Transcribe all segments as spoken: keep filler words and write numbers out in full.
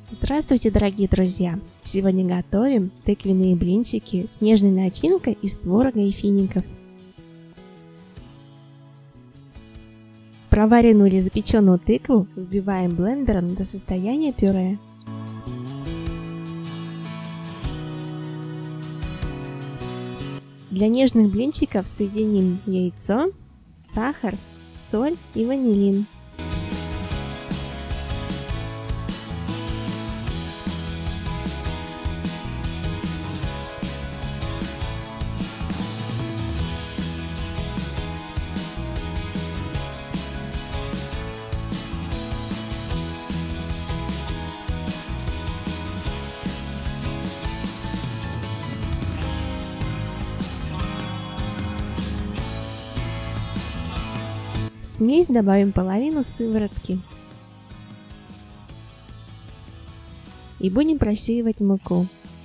Здравствуйте, дорогие друзья! Сегодня готовим тыквенные блинчики с нежной начинкой из творога и фиников. Проваренную или запеченную тыкву взбиваем блендером до состояния пюре. Для нежных блинчиков соединим яйцо, сахар, соль и ванилин. В смесь добавим половину сыворотки и будем просеивать муку.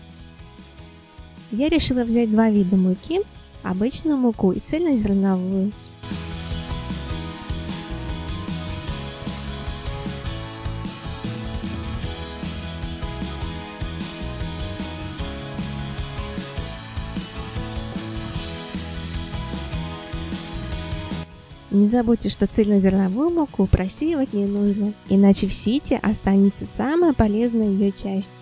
Я решила взять два вида муки: обычную муку и цельнозерновую. Не забудьте, что цельнозерновую муку просеивать не нужно, иначе в сите останется самая полезная ее часть.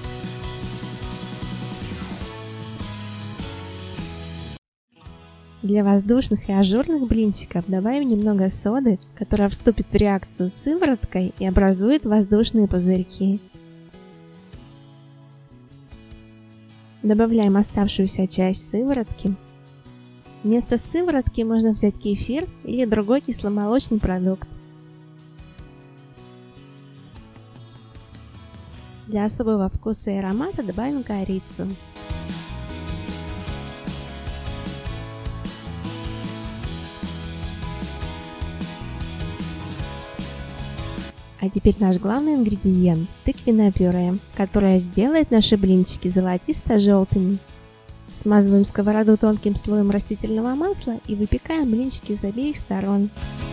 Для воздушных и ажурных блинчиков добавим немного соды, которая вступит в реакцию с сывороткой и образует воздушные пузырьки. Добавляем оставшуюся часть сыворотки. Вместо сыворотки можно взять кефир или другой кисломолочный продукт. Для особого вкуса и аромата добавим корицу. А теперь наш главный ингредиент – тыквенное пюре, которое сделает наши блинчики золотисто-желтыми. Смазываем сковороду тонким слоем растительного масла и выпекаем блинчики с обеих сторон.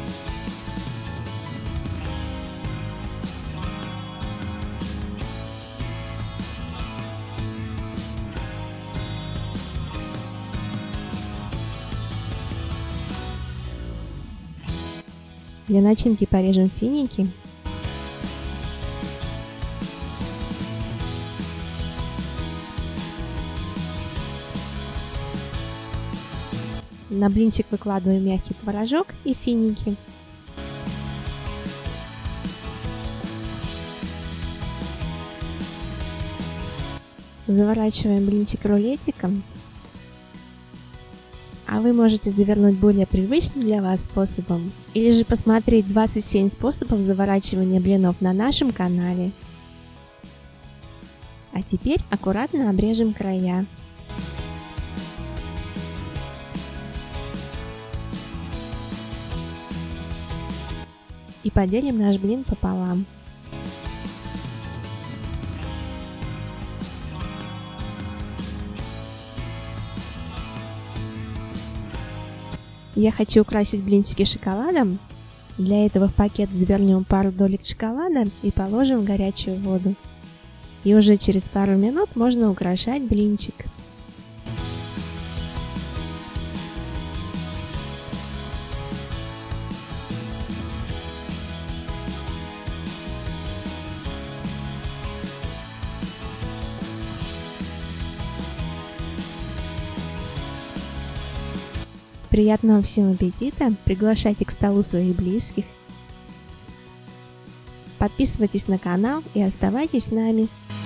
Для начинки порежем финики. На блинчик выкладываем мягкий творожок и финики. Заворачиваем блинчик рулетиком. А вы можете завернуть более привычным для вас способом, или же посмотреть двадцать семь способов заворачивания блинов на нашем канале. А теперь аккуратно обрежем края. И поделим наш блин пополам. Я хочу украсить блинчики шоколадом. Для этого в пакет завернем пару долек шоколада и положим в горячую воду. И уже через пару минут можно украшать блинчик. Приятного всем аппетита! Приглашайте к столу своих близких. Подписывайтесь на канал и оставайтесь с нами.